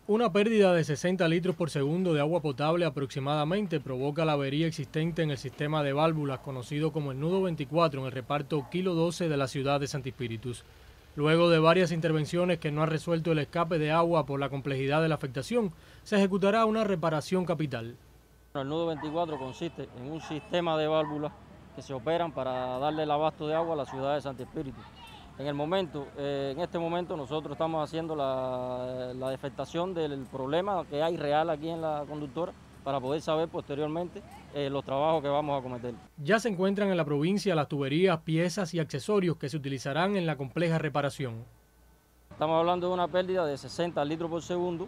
Una pérdida de 60 litros por segundo de agua potable aproximadamente provoca la avería existente en el sistema de válvulas conocido como el nudo 24 en el reparto Kilo 12 de la ciudad de Santi Espíritus. Luego de varias intervenciones que no han resuelto el escape de agua por la complejidad de la afectación, se ejecutará una reparación capital. El nudo 24 consiste en un sistema de válvulas que se operan para darle el abasto de agua a la ciudad de Santi Espíritus. En este momento nosotros estamos haciendo la defectación del problema que hay real aquí en la conductora para poder saber posteriormente los trabajos que vamos a cometer. Ya se encuentran en la provincia las tuberías, piezas y accesorios que se utilizarán en la compleja reparación. Estamos hablando de una pérdida de 60 litros por segundo,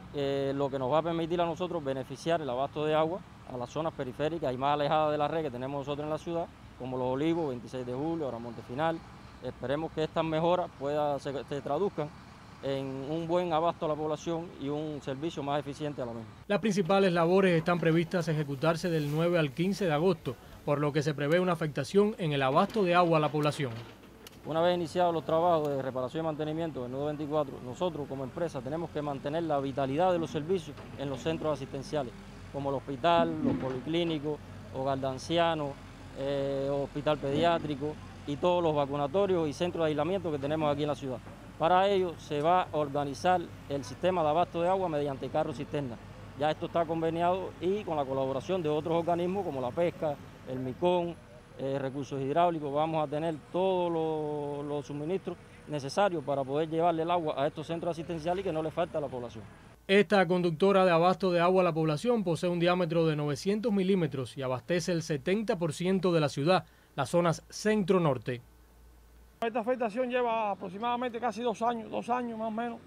lo que nos va a permitir a nosotros beneficiar el abasto de agua a las zonas periféricas y más alejadas de la red que tenemos nosotros en la ciudad, como Los Olivos, 26 de julio, ahora Montefinal. Esperemos que estas mejoras se traduzcan en un buen abasto a la población y un servicio más eficiente a la misma. Las principales labores están previstas ejecutarse del 9 al 15 de agosto, por lo que se prevé una afectación en el abasto de agua a la población. Una vez iniciados los trabajos de reparación y mantenimiento del nudo 24, nosotros como empresa tenemos que mantener la vitalidad de los servicios en los centros asistenciales, como el hospital, los policlínicos, hogar de ancianos, hospital pediátrico y todos los vacunatorios y centros de aislamiento que tenemos aquí en la ciudad. Para ello se va a organizar el sistema de abasto de agua mediante carro cisterna. Ya esto está conveniado y con la colaboración de otros organismos como la pesca, el MICON, recursos hidráulicos, vamos a tener todos los suministros necesarios para poder llevarle el agua a estos centros asistenciales y que no le falte a la población. Esta conductora de abasto de agua a la población posee un diámetro de 900 milímetros y abastece el 70% de la ciudad, las zonas centro-norte. Esta afectación lleva aproximadamente casi 2 años más o menos,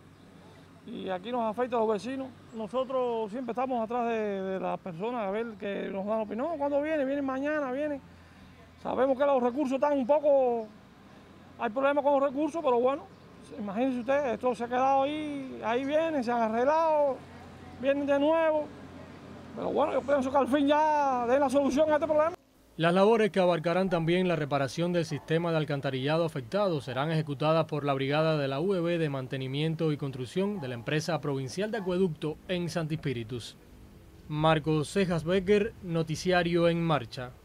y aquí nos afecta a los vecinos. Nosotros siempre estamos atrás de las personas a ver que nos dan opinión. ¿Cuándo viene? Vienen mañana, vienen. Sabemos que los recursos están un poco... Hay problemas con los recursos, pero bueno, imagínense ustedes, esto se ha quedado ahí vienen, se han arreglado, vienen de nuevo. Pero bueno, yo pienso que al fin ya den la solución a este problema. Las labores que abarcarán también la reparación del sistema de alcantarillado afectado serán ejecutadas por la brigada de la UEB de mantenimiento y construcción de la empresa provincial de acueducto en Santi Espíritus. Marcos Cejas Becker, Noticiario en Marcha.